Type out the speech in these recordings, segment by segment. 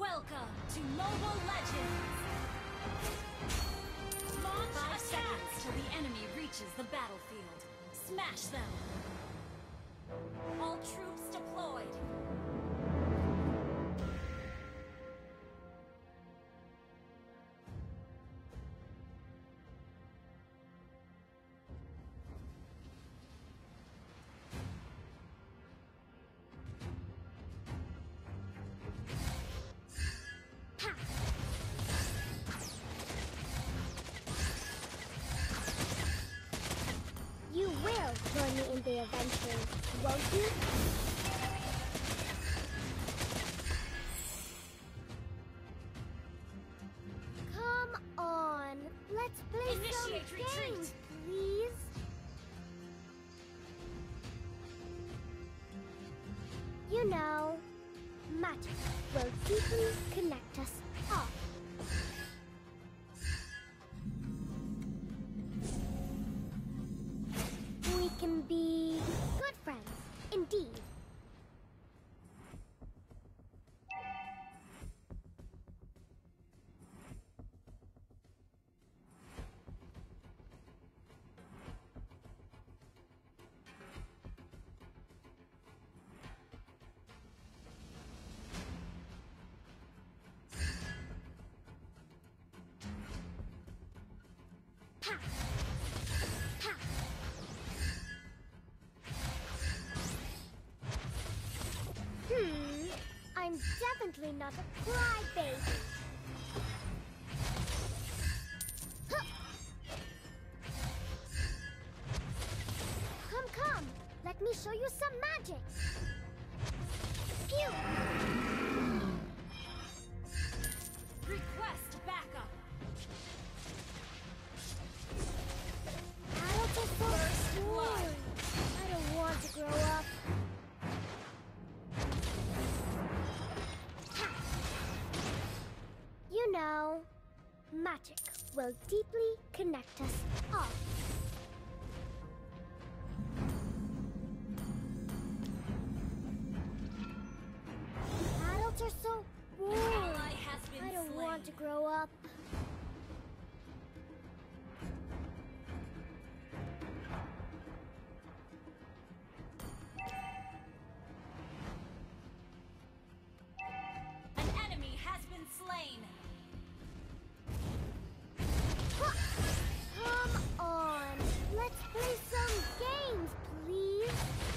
Welcome to Mobile Legends! Launch 5 seconds till the enemy reaches the battlefield. Smash them! All troops deployed! You will join me in the adventure, won't you? Come on, let's play some Initiate retreat. games, please. You know, magic will deeply connect us all. We can be good friends, indeed. Ha! Ha! I'm definitely not a crybaby. Huh. Come, let me show you some magic. Phew! Request backup! First blood. I don't want to grow up. You know, magic will deeply connect us all. Adults are so boring. Ally has been I don't slain. want to grow up. An enemy has been slain! Come on, let's play some games, please.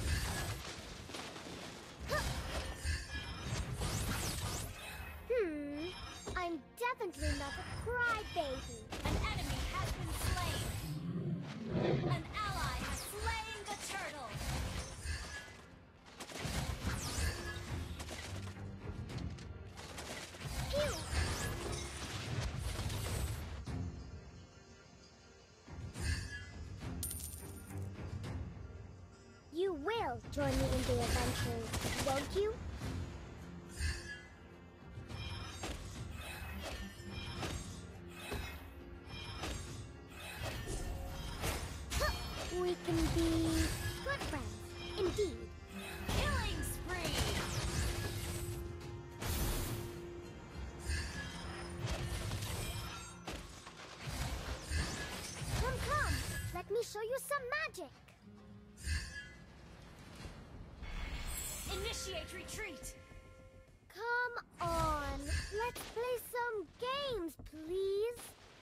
I'm definitely not a crybaby. An enemy has been slain! An ally has slain the turtle! Phew! You will join me in the adventure, won't you? We can be good friends, indeed. Killing spree! Come, let me show you some magic. Initiate retreat! Come on, let's play some games, please.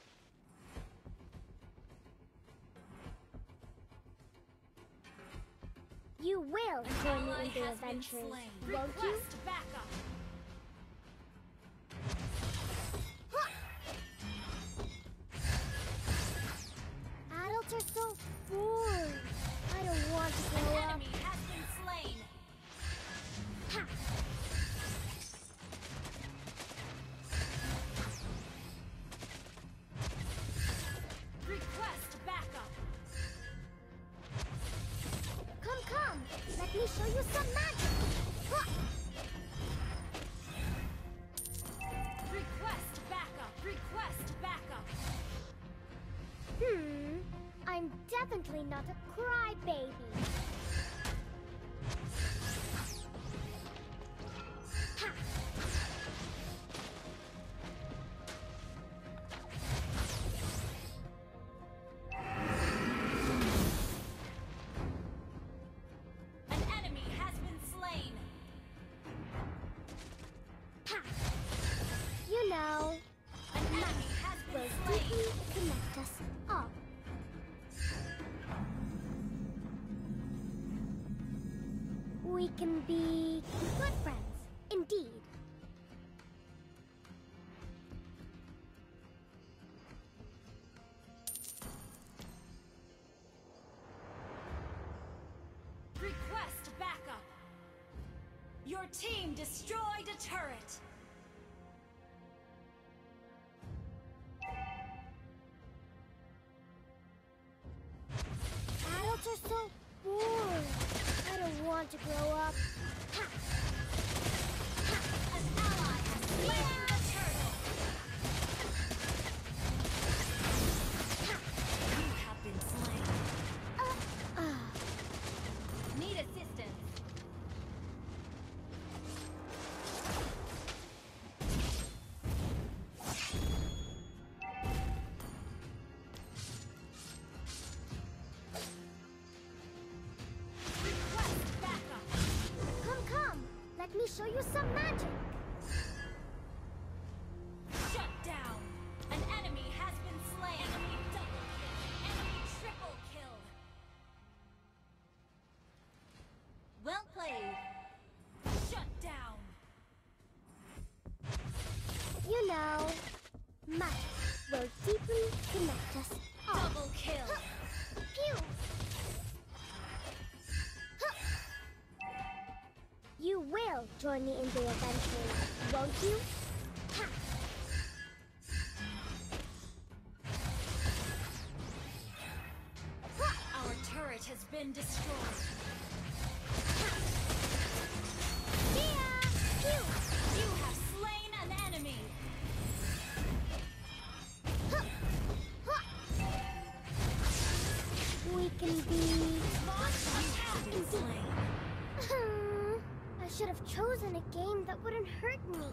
You will join me Ally in the has been adventure, slain. won't you? Request backup! Adults are so bored. I don't want to An grow up. enemy has been slain! Ha! Request backup! Come, let me show you some magic. Ha! Request backup! Request backup! I'm definitely not a crybaby. Ha! We can be good friends, indeed. Request backup. Your team destroyed a turret. Adults are so bored. I don't want to grow up. Ha! An ally has slain the turtle. You have been slain. Need assistance. Request backup. Come. Let me show you some magic. Shut down. An enemy has been slain. Enemy double kill. Enemy triple kill. Well played. Shut down. You know, magic will deeply connect us all. Double kill. Phew! You will join me in the adventure, won't you? Ha! Our turret has been destroyed. See ya! Phew! You have slain an enemy. We can be... Launch attack been slain. I should have chosen a game that wouldn't hurt me.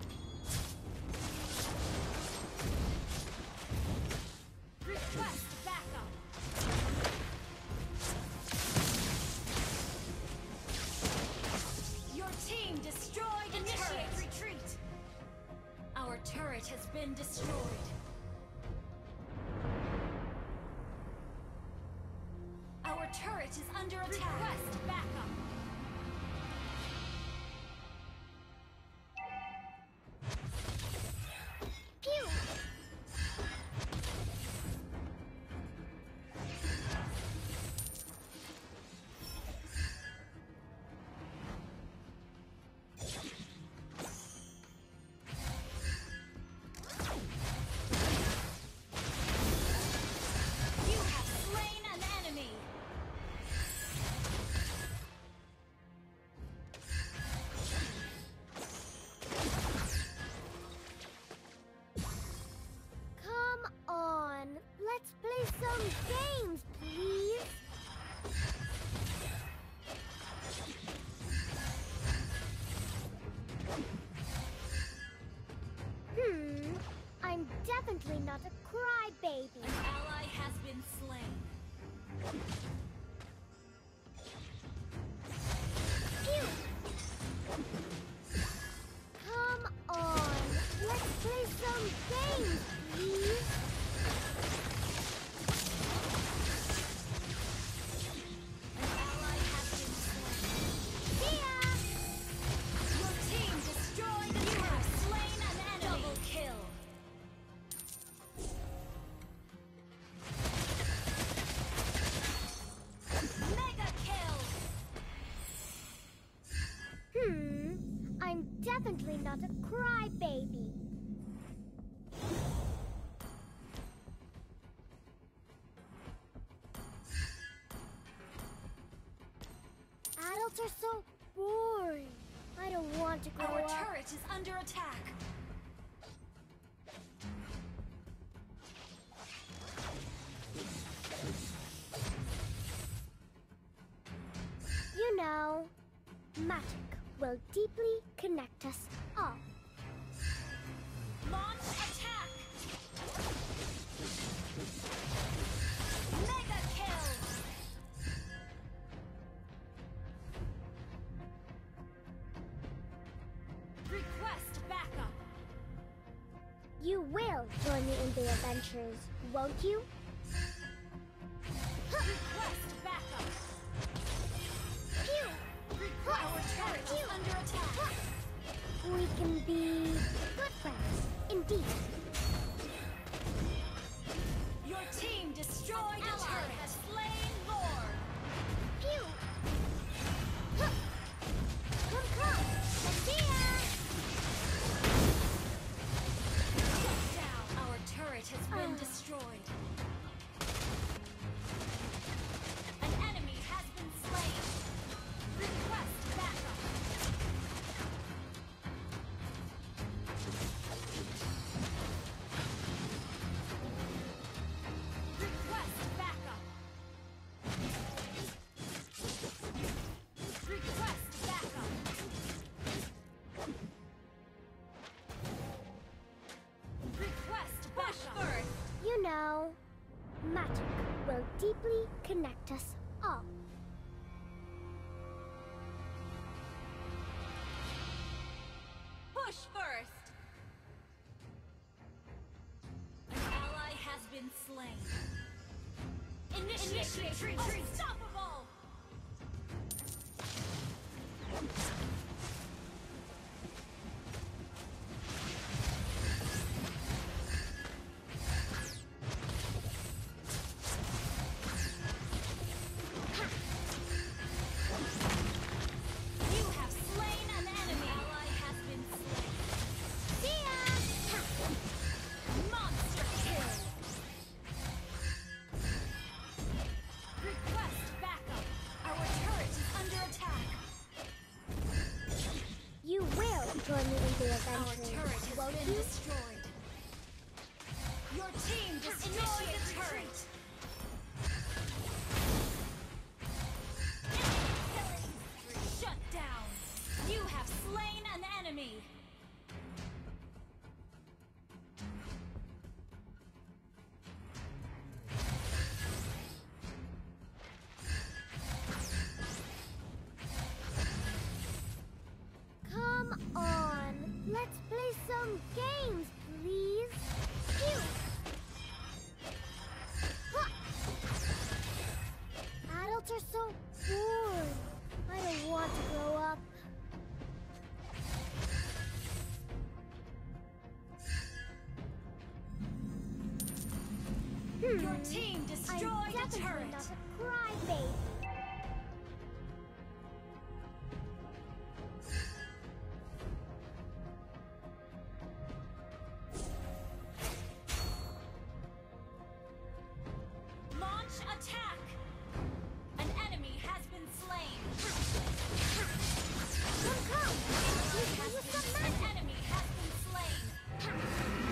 Request backup. Your team destroyed a turret. Retreat. Our turret has been destroyed. Our turret is under attack. Request backup. Pew! You have slain an enemy. Come on, let's play some games, please. I'm definitely not a crybaby. An ally has been slain. Phew! Come on, let's play some games, please. An ally has been slain. See ya! Your team destroyed a turret. You have slain an enemy. Double kill. Mega kill. I'm definitely not a crybaby. Adults are so boring. I don't want to grow Our up. turret is under attack. You know, magic will deeply connect us all. Launch attack. Mega kill. Request backup. You will join me in the adventures, won't you? Request backup. Phew! Request know, magic will deeply connect us all. Push first! An ally has been slain. Initiate retreat! Unstoppable! You have slain an enemy. Ally has been slain. See ya! Monster kill! Request backup! Our turret is under attack! You will join me in the Our adventure, turret has won't been you? destroyed. Your team destroyed the turret! Shut down! You have slain an enemy! Come on, let's play some games, please. Phew. Huh. Adults are so bored. I don't want to grow up. Your team I'm destroyed a definitely turret! not a crybaby. Launch attack! An enemy has been slain! Come! Use some An magic. enemy has been slain!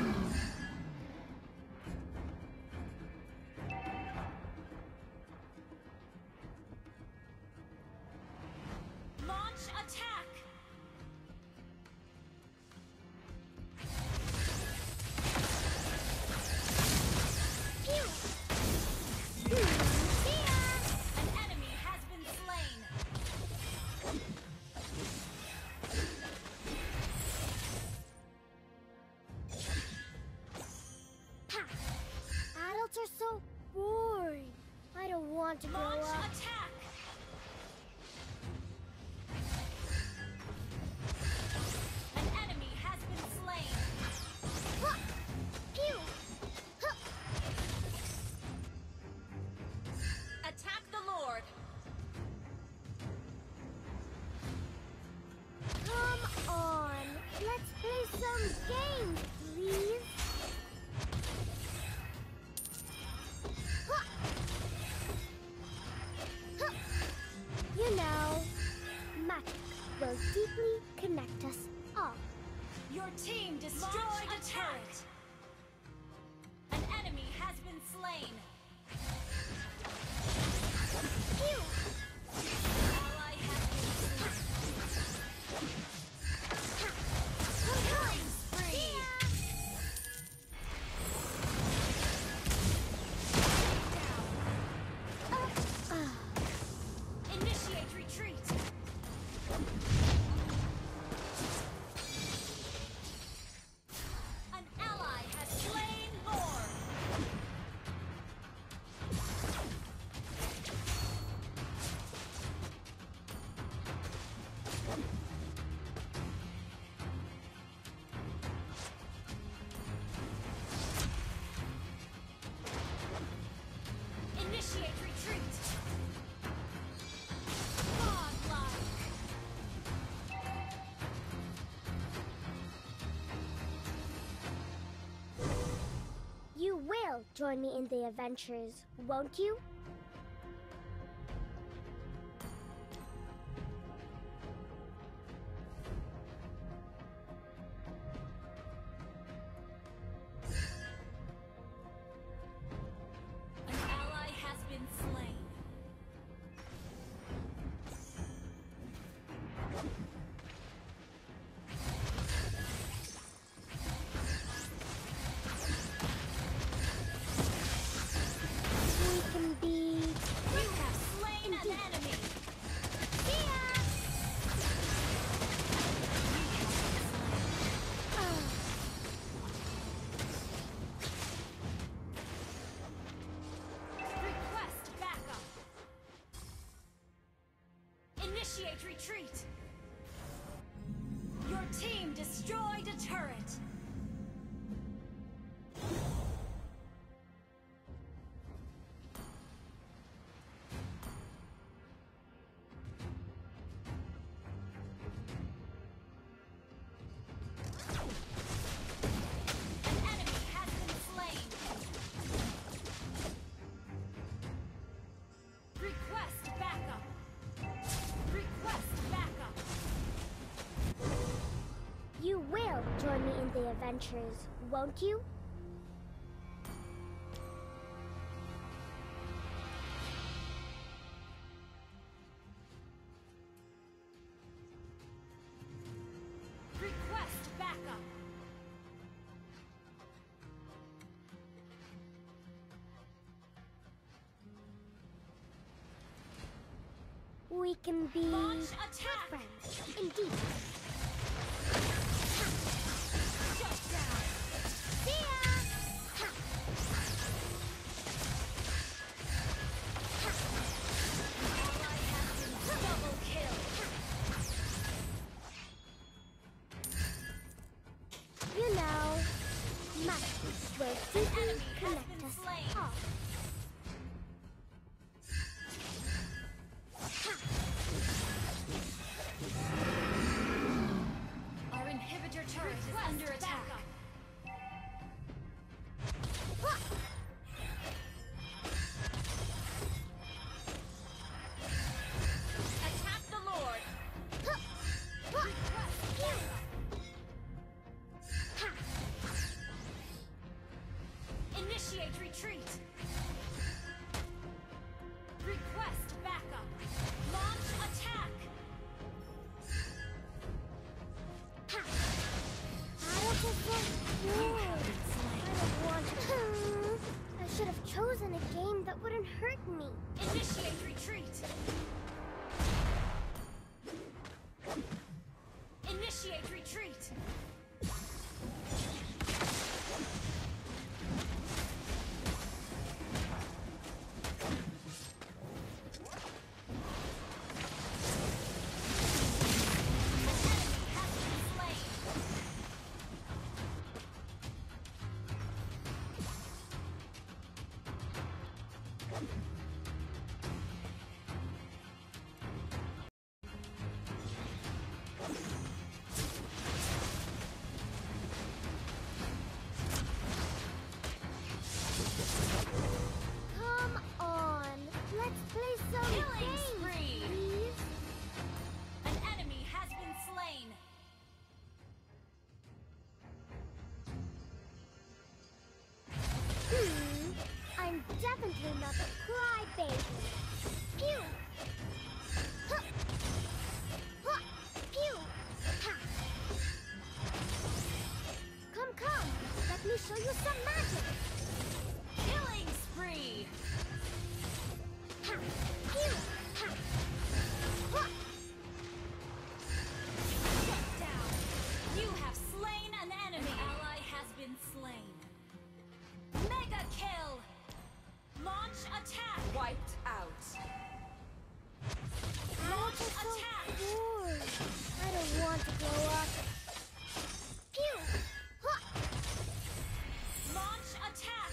Launch attack! Phew. See ya. An enemy has been slain! Ha. Adults are so boring. I don't want to grow Launch up. attack! An enemy has been slain! Huh. Phew. Huh. Attack the Lord! Come on, let's play some games, please. Huh. Huh. You know, magic will deeply connect us all. Your team destroyed a turret! An enemy has been slain! Phew. Ally has been slain! Killing spree! Initiate retreat! An ally has slain Lord! Initiate retreat! Godlike! You will join me in the adventures, won't you? An ally has been slain. Initiate retreat! Your team destroyed a turret! An enemy has been slain! Request backup! Request backup! You will join me in the adventures, won't you? Request backup! We can be Launch good attack! friends, indeed. Shut down! See ya! Ha! Ally has been double kill! You know, might will deeply enemy has connect been us slain. all. Our inhibitor turret is under attack. Attack the Lord! Request backup! Initiate retreat! Request backup! Launch attack! I should have chosen a game that wouldn't hurt me. Initiate retreat! Initiate retreat! An enemy has been slain! Come on, let's play some Killing games, spree. please. An enemy has been slain! I'm definitely not a crybaby. Pew! Huh! Huh! Pew! Ha! Come, let me show you some magic. Killing spree! Ha! Pew! Ha! Huh! Shut down! You have slain an enemy! An ally has been slain. Mega kill! Launch attack! Wiped out. Launch That's so attack! bored. I don't want to grow up. Pew! Huh! Launch attack!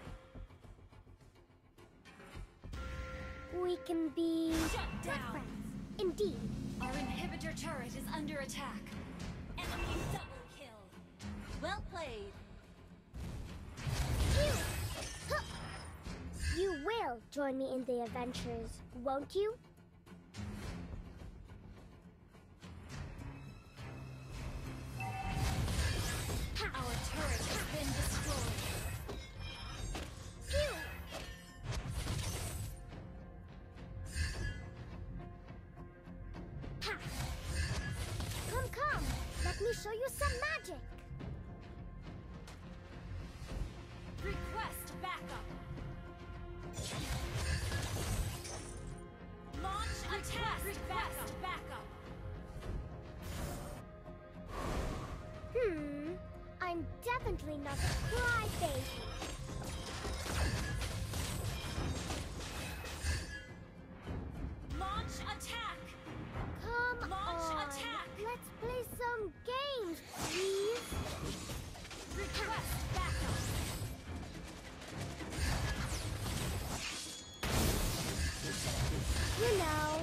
We can be Shut good down! friends, indeed. Our inhibitor turret is under attack. Enemy double kill. Well played. Pew! Huh! You will join me in the adventures, won't you? Our turret has been destroyed. Pew! Ha! Come, let me show you some magic. Request backup. Launch attack. Request backup. I'm definitely not a crybaby. Launch attack. Request backup. You know.